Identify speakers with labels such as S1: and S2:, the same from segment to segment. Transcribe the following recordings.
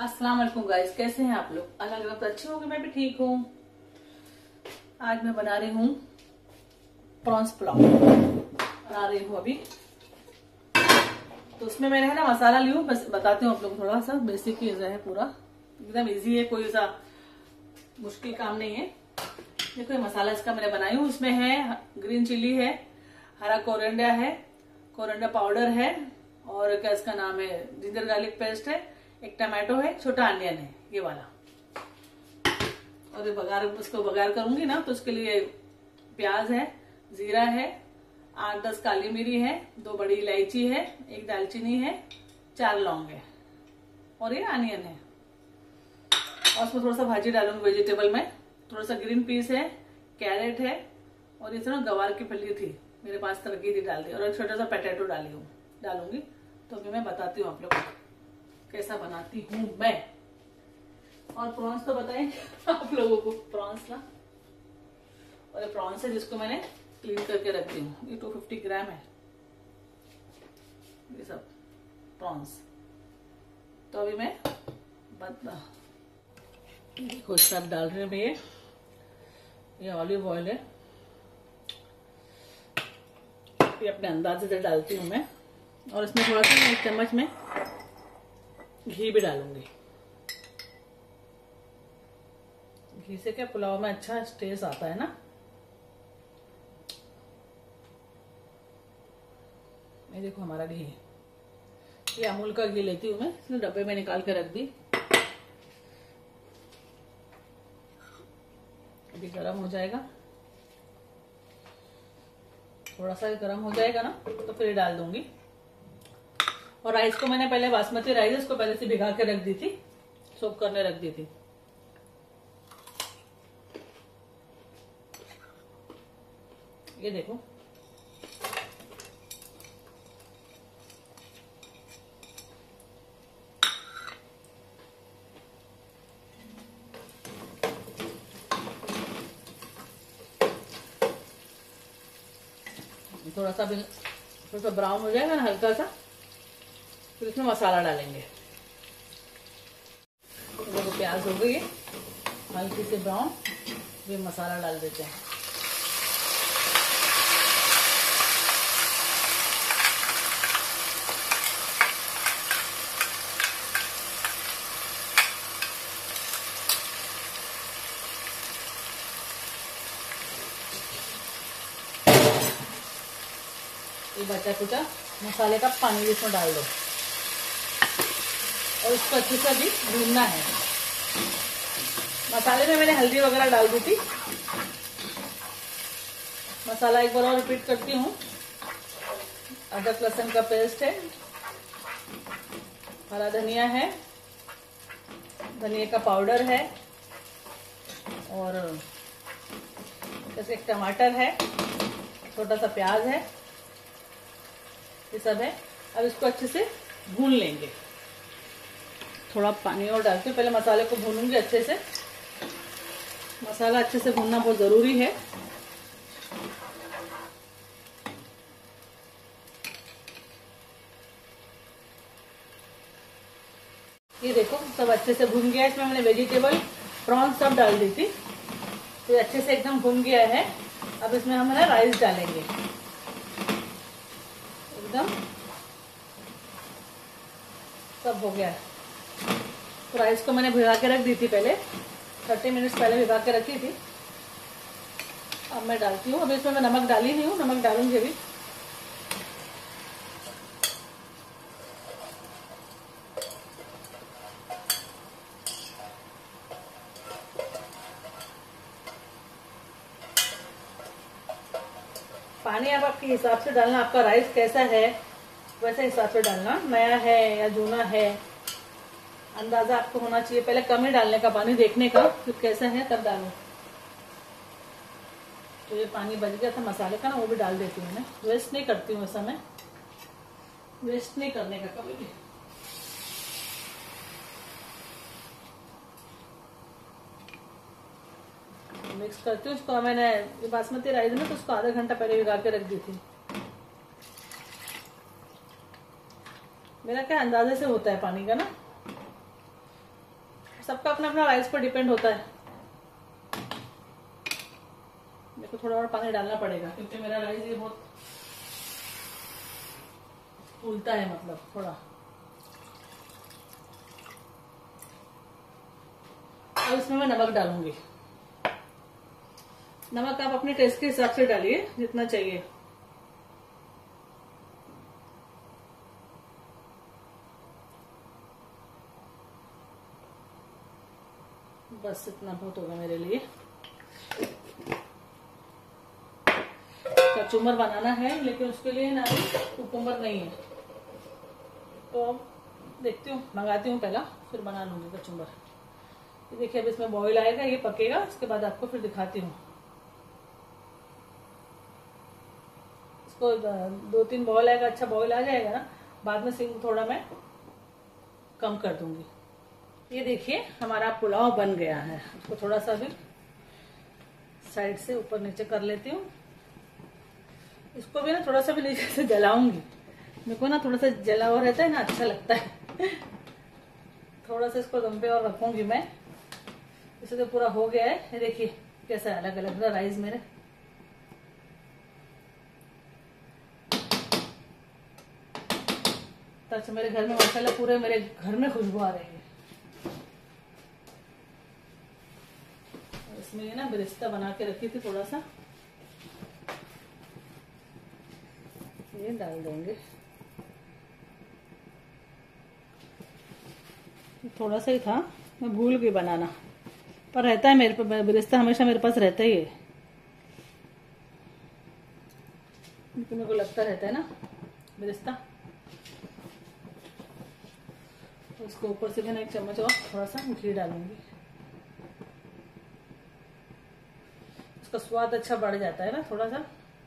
S1: अस्सलाम वालेकुम गाइस, कैसे हैं आप लोग? अल्लाह की तो अच्छी होगी, मैं भी ठीक हूँ। आज मैं बना रही हूँ प्रॉन्स पुलाव बना रही हूँ अभी। तो उसमें मैंने है ना मसाला लिया, बस बताती हूँ आप लोग थोड़ा सा बेसिक ही है, पूरा एकदम इजी है, कोई ऐसा मुश्किल काम नहीं है। देखो ये मसाला इसका मैंने बनाई हूँ। इसमें है ग्रीन चिली है, हरा कोरिएंडर है, कोरिएंडर पाउडर है, और क्या इसका नाम है, जिंजर गार्लिक पेस्ट है, एक टमाटो है, छोटा अनियन है ये वाला। और ये इसको बघार करूंगी ना, तो उसके लिए प्याज है, जीरा है, 8-10 काली मिरी है, 2 बड़ी इलायची है, 1 दालचीनी है, 4 लौंग है, और ये अनियन है। और उसमें थोड़ा सा भाजी डालूंगी वेजिटेबल में, थोड़ा सा ग्रीन पीस है, कैरेट है, और इसे ना गवार की फली थी मेरे पास, तरकी थी, डाल दी, और एक छोटा सा पोटैटो डालूंगी। तो अभी मैं बताती हूँ आप लोग कैसा बनाती हूँ मैं। और प्रॉन्स तो बताएं आप लोगों को, प्रॉन्स ना, और ये प्रॉन्स है जिसको मैंने क्लीन करके रख दी हूँ। ये 250 ग्राम है ये सब प्रॉन्स। तो अभी मैं देखो सब डाल रही हूँ। ये ऑलिव ऑयल है, ये अपने अंदाजे से डालती हूँ मैं। और इसमें थोड़ा सा 1 चम्मच में घी भी डालूंगी। घी से क्या पुलाव में अच्छा टेस्ट आता है ना। ये देखो हमारा घी, ये अमूल का घी लेती हूँ मैं, इसने डब्बे में निकाल के रख दी। अभी गरम हो जाएगा, थोड़ा सा गरम हो जाएगा ना, तो फिर डाल दूंगी। और राइस को मैंने पहले, बासमती राइस इसको पहले से भिगा के रख दी थी, सोक करने रख दी थी। ये देखो थोड़ा सा ब्राउन हो जाएगा ना हल्का सा, फिर इसमें मसाला डालेंगे। देखो प्याज हो गई है हल्की से ब्राउन, फिर मसाला डाल देते हैं। ये बचा कुचा मसाले का पानी भी इसमें डाल दो, और इसको अच्छे से अभी भूनना है। मसाले में मैंने हल्दी वगैरह डाल दी थी। मसाला एक बार और रिपीट करती हूँ। अदरक लहसुन का पेस्ट है, हरा धनिया है, धनिया का पाउडर है, और जैसे एक टमाटर है, छोटा सा प्याज है, ये सब है। अब इसको अच्छे से भून लेंगे। थोड़ा पानी और डाल के पहले मसाले को भूनूंगी अच्छे से। मसाला अच्छे से भूनना बहुत जरूरी है। ये देखो सब अच्छे से भून गया है। इसमें मैंने वेजिटेबल प्रॉन्स सब डाल दी थी, तो अच्छे से एकदम भून गया है। अब इसमें हम ना राइस डालेंगे एकदम। सब हो गया है। तो राइस को मैंने भिगा के रख दी थी पहले, 30 मिनट्स पहले भिगा के रखी थी। अब मैं डालती हूँ। अभी इसमें मैं नमक डाली नहीं हूँ, नमक डालूंगी अभी। पानी आप आपके हिसाब से डालना, आपका राइस कैसा है वैसे हिसाब से डालना, नया है या जूना है, अंदाजा आपको होना चाहिए। पहले कम ही डालने का पानी, देखने का फिर कैसा है तब डालो। तो ये पानी बच गया था मसाले का ना, वो भी डाल देती हूँ मैं। वेस्ट नहीं करती हूँ, ऐसा मैं वेस्ट नहीं करने का कभी भी। मिक्स करती हूँ उसको। मैंने बासमती राइस में तो उसको आधा घंटा पहले भिगा के रख दी थी। मेरा क्या अंदाजे से होता है पानी का ना, सबका अपना अपना राइस पर डिपेंड होता है। मेरे को थोड़ा और पानी डालना पड़ेगा क्योंकि मेरा राइस ये बहुत फूलता है, मतलब थोड़ा। अब इसमें मैं नमक डालूंगी। नमक आप अपने टेस्ट के हिसाब से डालिए, जितना चाहिए। बस इतना बहुत होगा मेरे लिए। कचुम्बर बनाना है, लेकिन उसके लिए ना कुकुम्बर नहीं है, तो देखती हूँ, मंगाती हूँ पहला, फिर बना लूंगी कचुम्बर। ये देखिए अब इसमें बॉईल आएगा, ये पकेगा, उसके बाद आपको फिर दिखाती हूँ। इसको 2-3 बॉईल आएगा, अच्छा बॉईल आ जाएगा ना, बाद में सिंग थोड़ा मैं कम कर दूंगी। ये देखिए हमारा पुलाव बन गया है। उसको थोड़ा सा भी साइड से ऊपर नीचे कर लेती हूँ। इसको भी ना थोड़ा सा भी नीचे से जलाऊंगी। मेरे को ना थोड़ा सा जला हुआ रहता है ना, अच्छा लगता है। थोड़ा सा इसको दम पे और रखूंगी मैं। इसे तो पूरा हो गया है। ये देखिए कैसा अलग अलग राइस मेरे। तो अच्छा मेरे घर में माशाल्लाह पूरे मेरे घर में खुशबू आ रही है। इसमें ये ना बिरिस्ता बना के रखी थी, थोड़ा सा ये डाल देंगे। थोड़ा सा ही था, मैं भूल गई बनाना, पर रहता है मेरे पास बिरिस्ता, हमेशा मेरे पास रहता ही है। मेरे को लगता रहता है ना बिरिस्ता। उसको ऊपर से भी ना 1 चम्मच और थोड़ा सा घी डालूंगी। उसका स्वाद अच्छा बढ़ जाता है ना थोड़ा सा।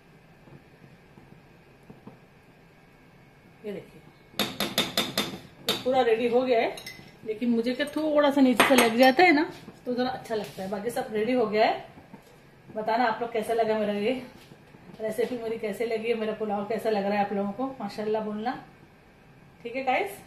S1: ये देखिए तो पूरा रेडी हो गया है, लेकिन मुझे क्या थोड़ा सा नीचे से लग जाता है ना, तो जरा अच्छा लगता है। बाकी सब रेडी हो गया है। बताना आप लोग कैसा लगा मेरा ये रेसिपी, मेरी कैसे लगी है, मेरा पुलाव कैसा लग रहा है आप लोगों को, माशाल्लाह बोलना। ठीक है गाइस,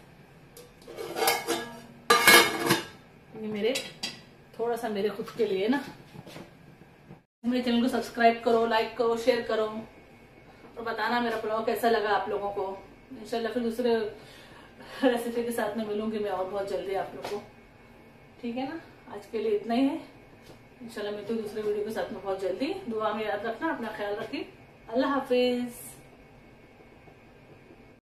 S1: ये मेरे थोड़ा सा मेरे खुद के लिए ना। मेरे चैनल को सब्सक्राइब करो, लाइक करो, शेयर करो और बताना मेरा पुलाव कैसा लगा आप लोगों को। इंशाल्लाह फिर दूसरे रेसिपी के साथ में मिलूंगी मैं और बहुत जल्दी आप लोग को। ठीक है ना, आज के लिए इतना ही है। इंशाल्लाह मिलती हूँ दूसरे वीडियो के साथ में बहुत जल्दी। दुआ में याद रखना, अपना ख्याल रखिए। अल्लाह हाफिज।